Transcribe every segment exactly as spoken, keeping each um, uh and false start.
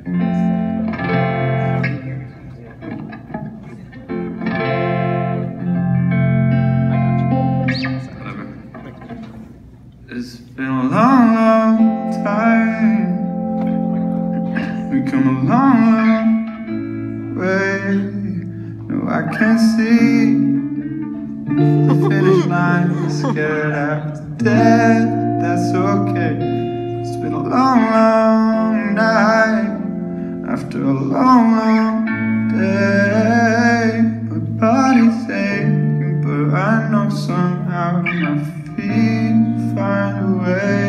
It's been a long, long time. We come a long, long way. No, I can't see the finish line. Scared after death, that's okay. It's been a long, long night after a long, long day. My body's aching, but I know somehow my feet find a way.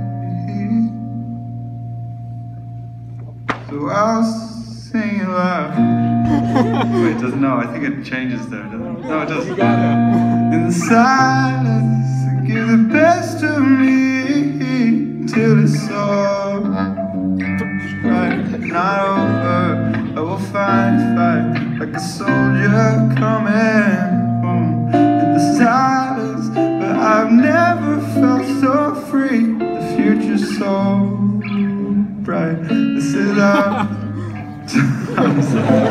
So I'll sing it loud. Wait, it doesn't, no, I think it changes there, doesn't it? No, it doesn't. You got it. In the silence, I give the best of me till it's all right, not over. I will fight, fight like a soldier coming home. In the silence, but I've never felt so free. The future's so bright. This is our time.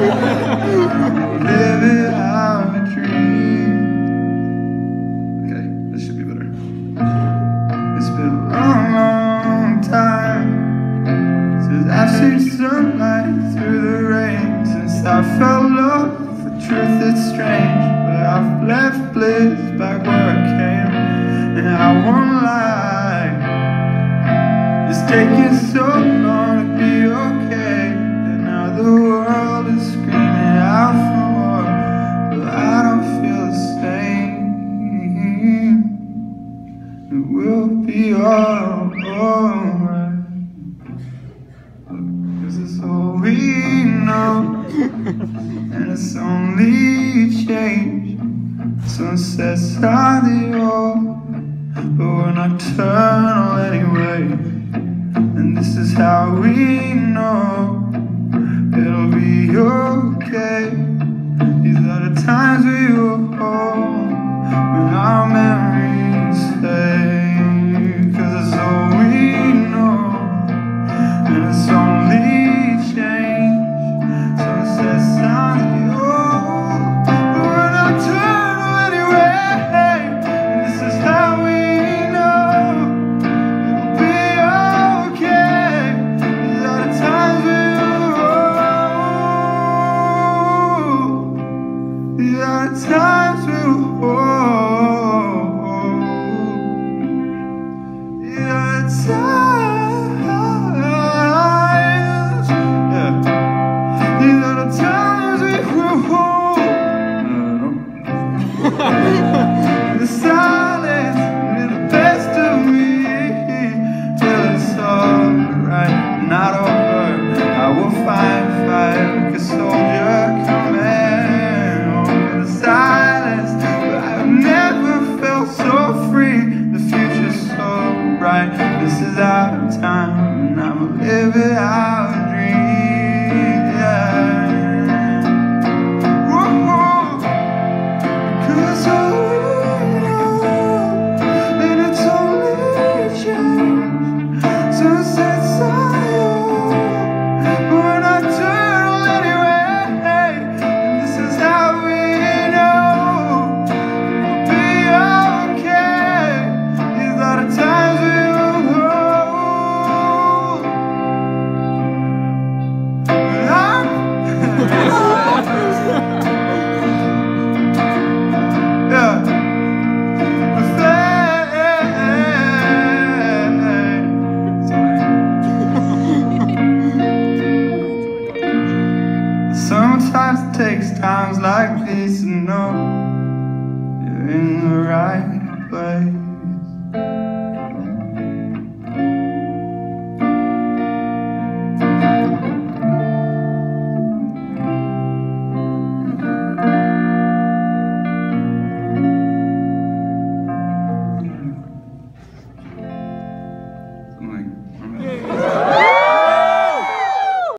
Living our dream. Okay, this should be better. It's been a long, long time since I've seen sunlight through the rain. Since I felt love, the truth it's strange, but I've left bliss back where I came, and I won't lie. It's taking so long to be okay, and now the world is screaming out for more, but I don't feel the same. It will be all alright, 'cause it's all we know, and it's only change. Sunsets are the old, but we're nocturnal anyway. And this is how we know it'll be your